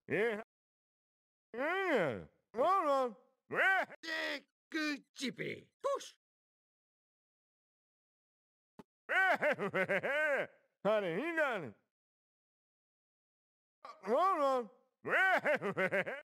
Yeah. Yeah. Hold on. Good chippy. Push. Honey, he got it. Hold on.